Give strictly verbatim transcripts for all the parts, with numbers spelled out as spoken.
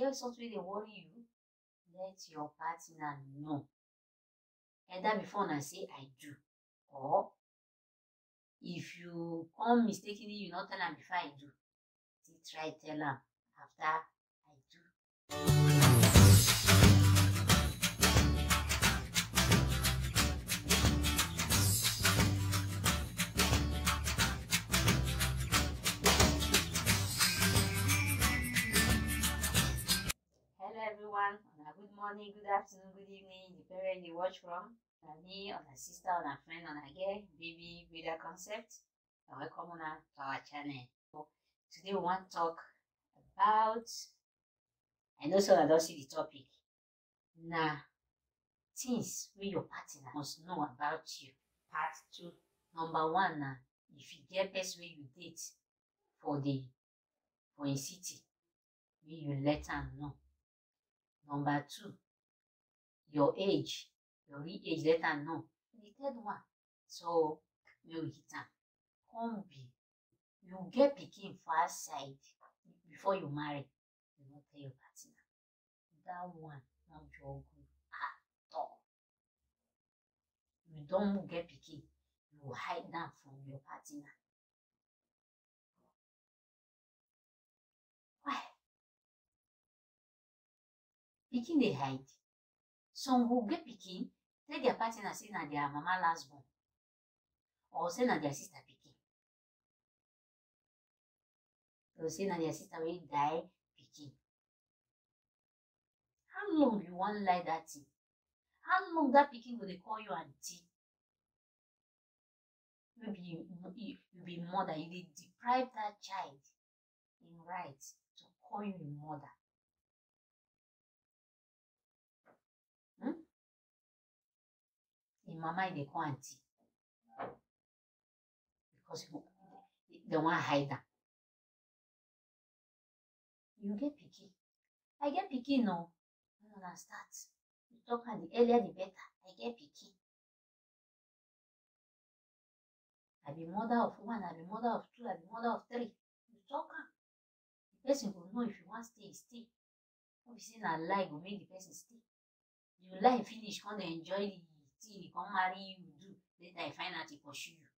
get something they worry you, let your partner know. Either before I say I do, or if you come mistakenly, you not tell them before I do. Try tell them after I do. Hello everyone, good morning, good afternoon, good evening, depending you watch from. On me, on a sister, on a friend, on a girl, baby, breeder concept. Welcome on to our channel. So today we want to talk about, I know so I don't see the topic. Now, things where your partner must know about you. Part two. Number one, now, if you get person where you date for the for a city, where you let them know. Number two, your age, your real age, let them know. The third one, so you hit them. Come be, you get pikin for outside before you marry. You don't tell your partner. That one, not your good at all. You don't get pikin, you hide them from your partner. Why? Pikin they hide. Some will get pikin, tell their partner say na their mama last born, or say na their sister pikin. They will say na their sister will die pikin. How long you want lie that thing? How long that pikin will they call you auntie? Maybe you, you, you be mother, you dey deprive that child in rights to call you a mother. Hmm? In mama, they call auntie because you, they want to hide them. You get pikin. I get pikin no. I don't start. You talk and the earlier the better. I get pikin. I be mother of one, I be mother of two, I be mother of three. You talk am. The person will know if you want stay, stay. Don't be saying a lie will make the person stay. You lie finish, come dey enjoy the thing, come marry you, do. Later I find out he pursue you.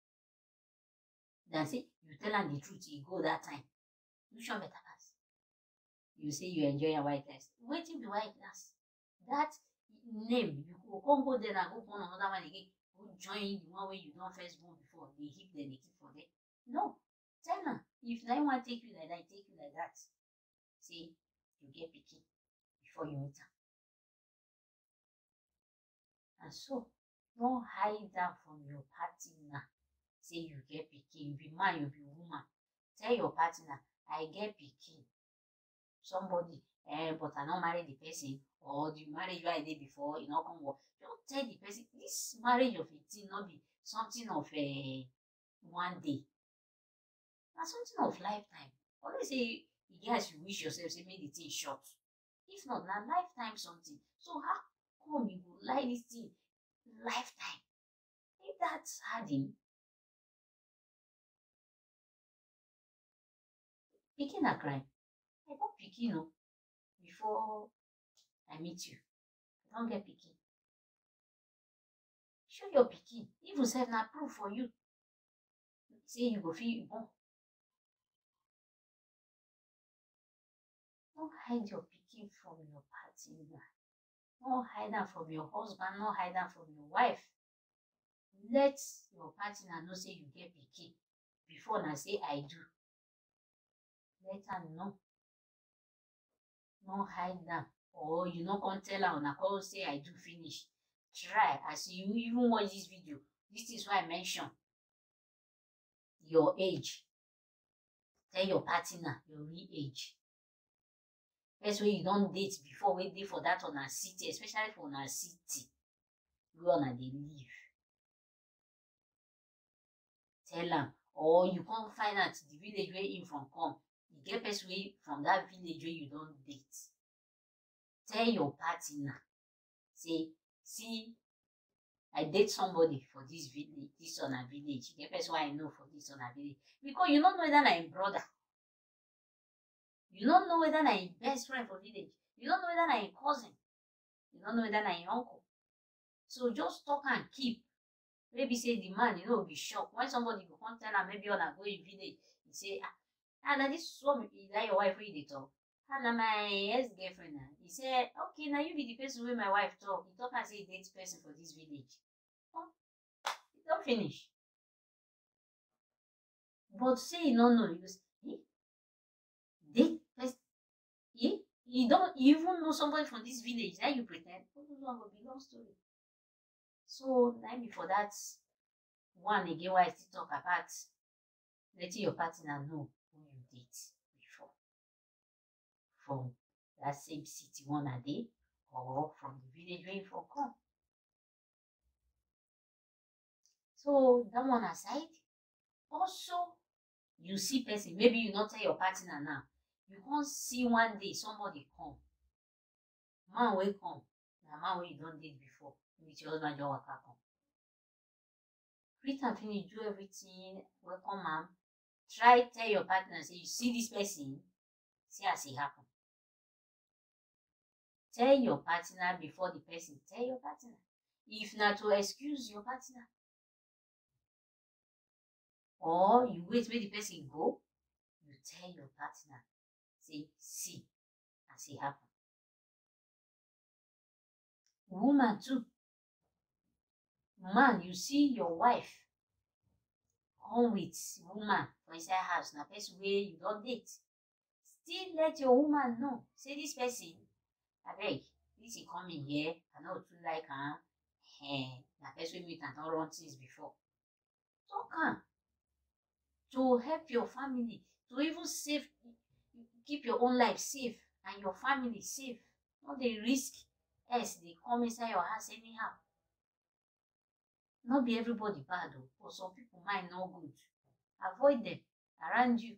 Then say you tell him the truth, he go that time. You sure better pass. You say you enjoy your white rice. Waiting the white rice. That name, you go come go there and go on another one again. Go join the one where you don't first born before. They hip them, they keep for them. No. Tell them. If they want to take you like that, take you like that. Say you get picky before you meet them. And so, don't hide that from your partner. Say you get picky. You be man, you be woman. Tell your partner, I get picky. Somebody, eh, but I not marry the person, or the marriage you I did before, you know, come work. Don't tell the person this marriage of eighteen not be something of a uh, one day. That's something of lifetime. Always say, yes, you wish yourself, say, make the thing short. If not, now lifetime something. So how come you will like this thing lifetime? If that's hardy, picking a crime. I don't pick you know before I meet you. I don't get picky. Show your picky. Even say na proof for you. Say you go feel born. Don't hide your picky from your partner. Don't hide them from your husband. Don't hide them from your wife. Let your partner know say you get picky before na say I do. Let her know. Don't hide them. Or you no come tell her una come say I do finish. Try as you even watch this video. This is why I mention your age. Tell your partner your real age. First way you don't date before we date for that on a city, especially for on a city. You wanna they live. Tell them. Or you can't find out the village where you from come. You get person way from that village where you don't date. Tell your partner. Say, see, I date somebody for this village, this on a village. The person why I know for this on a village. Because you don't know whether I'm brother. You don't know whether na him best friend for village. You don't know whether na him cousin. You don't know whether na him uncle. So just talk and keep. Maybe say the man, you know, will be shocked. When somebody go come tell him, maybe on a go in village, he say, ah, ah, now this one, is that your wife wey dey talk? Ah, na my ex-girlfriend now. He say, okay, now you be the person wey my wife talk. He talk and say he date person for this village. Oh, he don't finish. But say you don't know, you go say, eh? Date person? Eh? You don't you even know somebody from this village that you pretend? Oh, this one go be long story. So, maybe for that one again, why I still talk about letting your partner know who you date before. From that same city one a day, or from the village where you from come. So, that one aside, also, you see person, maybe you not tell your partner now. You can't see one day somebody come. Man will come. Na man wey you don't date before. With your husband, your waka come. Greet and finish, do everything, welcome am. Try tell your partner, say you see this person, see as it happen. Tell your partner before the person tell your partner. If not to excuse your partner. Or you wait where the person go, you tell your partner, say, see as it happen. Woman too. Man, you see your wife come with woman for inside house, na person wey you don't date. Still let your woman know. Say this person, abeg, this he come in here, I know too like am. Eh, na person wey meet and don run things before. Talk am to help your family, to even save, keep your own life safe and your family safe. No dey risk else they come inside your house anyhow. Not be everybody bad though, but some people mind no good. Avoid them around you.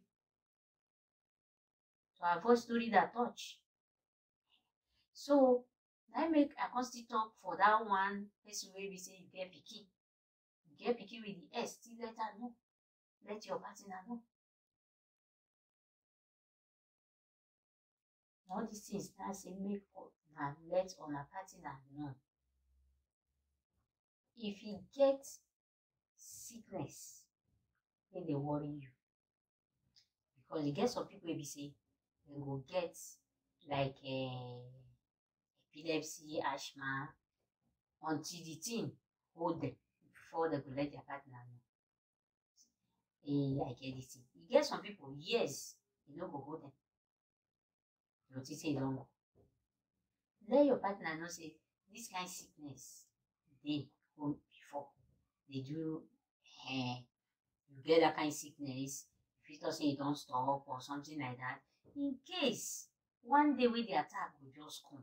To avoid story that touch. So I make I can still talk for that one person where we say you get picky. You get picky with the S, still let her know. Let your partner know. All these things now say make up and let on a partner know. If you get sickness, then they worry you. Because you get some people will be say they go get like uh, epilepsy, asthma, until the thing hold them before they go let their partner know. Hey, I get this thing. You get some people, yes, you know go hold them. You will say long. Let your partner know say this kind of sickness they hold before. They do uh, you get that kind of sickness, if you say you don't stop or something like that, in case one day with the attack will just come.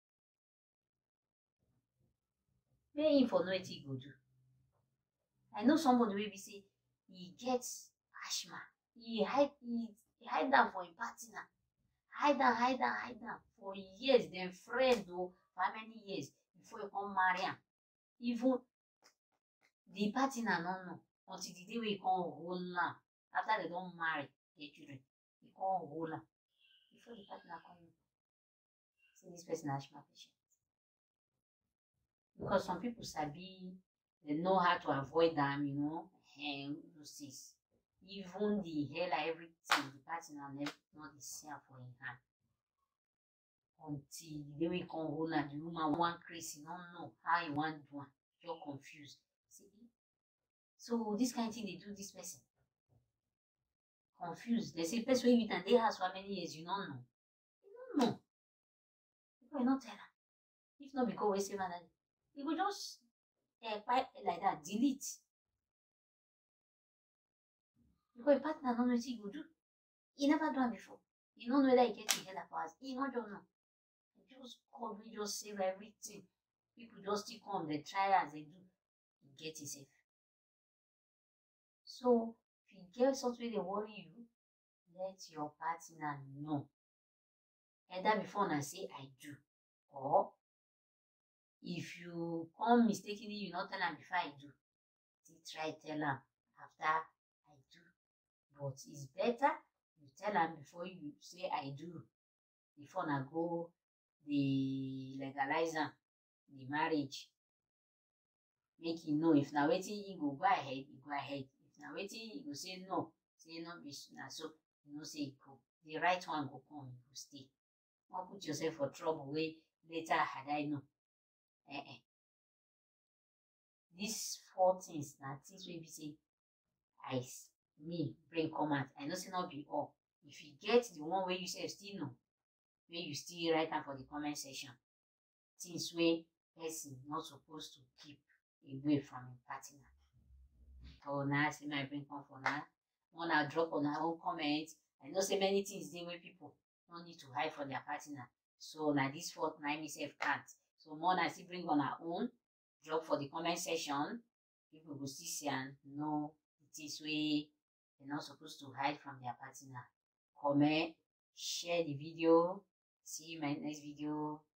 May him for know what he go do. I know somebody will be say he gets asthma. He hide he, he hide down for his partner. Hide down, hide down, hide down for years. Then friend though for how many years before you come marry him. Even the partner no know until the day we come hold am. After they don't marry their children, they come hold am before the partner come in. Say this person asthma patient. Because some people sabi, they know how to avoid them, you know, and loses. Even the hair, like everything, the partner never not the same for in hand. Until the day we come hold and the woman one crazy, don't know how you want to do it. You're confused. See? So this kind of thing they do this person. Confused. They say person with and they has for many years, you don't know. You don't know. People will not tell her. If not because we say that it will just uh, like that, delete. Because a partner don't know what he will do. He never done before. He don't know whether he gets his head up as he not just know. He just come, we just save everything. People just still come, they try as they do. He get himself. So if you get something they worry you, let your partner know. Either before I say I do, or if you come mistakenly, you not tell them before I do. Still try tell them after I do. But it's better you tell am before you say I do, before na go the legalize am, the marriage. Make e know if na wetin e go go ahead, e go ahead. If na wetin e go say no, say no be na so, you know say e go. The right one go come, e go stay. Don't put yourself for trouble wey later had I know. Eh eh. These four things na things wey be say I me bring come out. I know say not be all. If you get the one wey you say still know, wey you still write am for the comment section. Things wey person not supposed to keep away from your partner. So now see my bring come for now. Wanna drop on our own comment. I know say many things there where people don't need to hide from their partner. So now this fourth nine myself can't. So more I still bring on our own. Drop for the comment section. People will still see and know it is way they're not supposed to hide from their partner. Comment, share the video. See you in my next video.